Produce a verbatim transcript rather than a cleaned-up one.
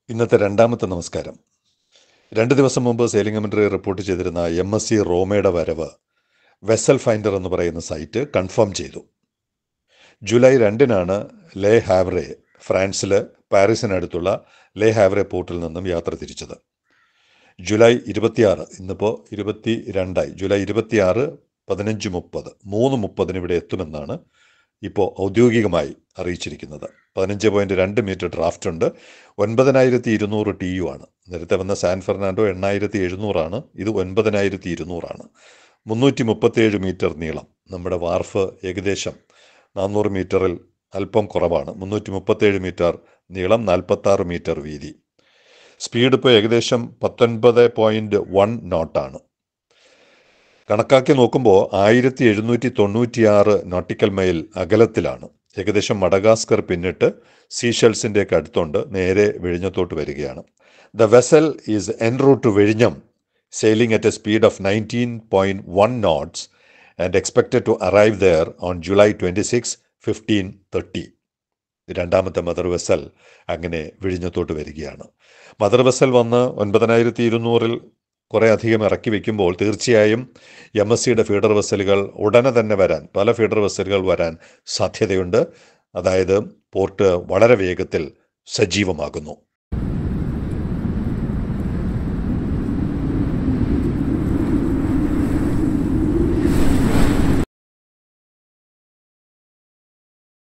ഇന്നത്തെ രണ്ടാമത്തെ നമസ്കാരം. രണ്ട് ദിവസം മുമ്പ് സെയിലിംഗ് കമന്ററി റിപ്പോർട്ട് ചെയ്തിരുന്ന എം എസ് സി റോമയുടെ വരവ് വെസൽ ഫൈൻഡർ എന്ന് പറയുന്ന സൈറ്റ് കൺഫേം ചെയ്തു. ജൂലൈ രണ്ടിനാണ് ലേ ഹാവ്രെ ഫ്രാൻസിൽ പാരീസിനടുത്തുള്ള ലേ ഹാവ്രെ പോർട്ടിൽ നിന്നും യാത്ര തിരിച്ചത്. ജൂലൈ ഇരുപത്തിയാറ് ഇന്നിപ്പോൾ ഇരുപത്തി രണ്ടായി ജൂലൈ ഇരുപത്തിയാറ് പതിനഞ്ച് മുപ്പത് മൂന്ന് മുപ്പതിന് ഇവിടെ എത്തുമെന്നാണ് ഇപ്പോൾ ഔദ്യോഗികമായി അറിയിച്ചിരിക്കുന്നത്. പതിനഞ്ച് പോയിൻറ്റ് രണ്ട് മീറ്റർ ഡ്രാഫ്റ്റ് ഉണ്ട്. ഒൻപതിനായിരത്തി ഇരുന്നൂറ് ടി യു ആണ്. നേരത്തെ വന്ന സാൻ ഫെർണാണ്ടോ എണ്ണായിരത്തി എഴുന്നൂറാണ്. ഇത് ഒൻപതിനായിരത്തി ഇരുന്നൂറാണ്. മുന്നൂറ്റി മുപ്പത്തേഴ് മീറ്റർ നീളം. നമ്മുടെ വാർഫ് ഏകദേശം നാനൂറ് മീറ്ററിൽ അല്പം കുറവാണ്. മുന്നൂറ്റി മുപ്പത്തേഴ് മീറ്റർ നീളം, നാൽപ്പത്താറ് മീറ്റർ വീതി. സ്പീഡ് ഇപ്പോൾ ഏകദേശം പത്തൊൻപത് പോയിൻറ്റ് വൺ നോട്ടാണ്. കണക്കാക്കി നോക്കുമ്പോൾ ആയിരത്തി എഴുന്നൂറ്റി തൊണ്ണൂറ്റിയാറ് നോട്ടിക്കൽ മൈൽ അകലത്തിലാണ്. ഏകദേശം മഡഗാസ്കർ പിന്നിട്ട് സീഷെൽസിൻ്റെയൊക്കെ അടുത്തുണ്ട്. നേരെ വിഴിഞ്ഞത്തോട്ട് വരികയാണ്. The vessel is en route to വിഴിഞ്ഞം, sailing at a speed of nineteen point one knots and expected to arrive there on July twenty six fifteen thirty. രണ്ടാമത്തെ മദർ വെസൽ അങ്ങനെ വിഴിഞ്ഞത്തോട്ട് വരികയാണ്. മദർ വെസൽ വന്ന് ഒൻപതിനായിരത്തി ഇരുന്നൂറിൽ കുറേ അധികം ഇറക്കി വയ്ക്കുമ്പോൾ തീർച്ചയായും എം എസ് സിയുടെ ഫീഡർ വെസലുകൾ ഉടനെ തന്നെ വരാൻ, പല ഫീഡർ വെസലുകൾ വരാൻ സാധ്യതയുണ്ട്. അതായത് പോർട്ട് വളരെ വേഗത്തിൽ സജീവമാകുന്നു.